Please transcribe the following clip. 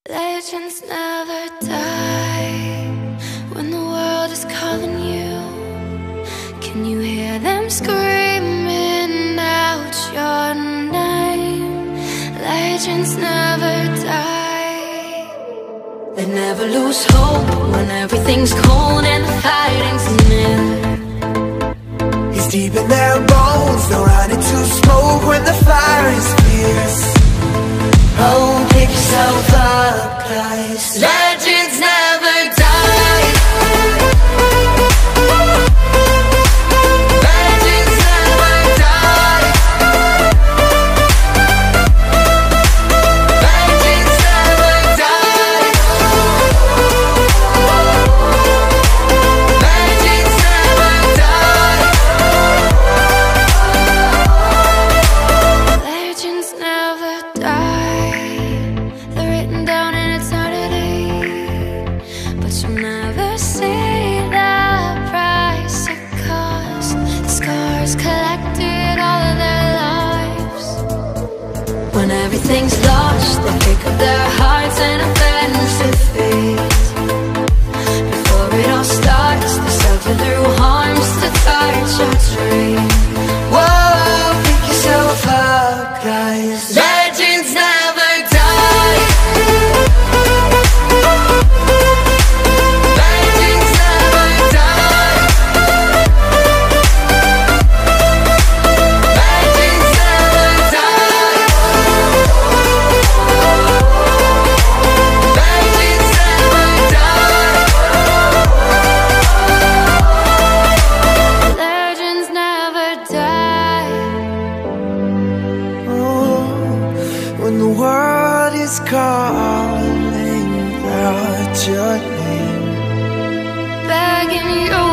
Legends never die when the world is calling you. Can you hear them screaming out your name? Legends never die. They never lose hope when everything's cold and the fighting's near. It's deep in their bones, they'll run into smoke when the fire is fierce. Oh, pick yourself up, 'cause legends never die. Legends never die. Legends never die. Legends never die. Legends never die. They're written down in eternity, but you'll never see the price it cost. The scars collected all of their lives. When everything's lost, they pick up their hearts and offensive fate. Before it all starts, they suffer through harms to touch your dream. Whoa, pick yourself up, 'cause legends never die. Legends never die. Legends never die. Legends never die. Legends never die. Oh, when the world is calling out your name, Begging you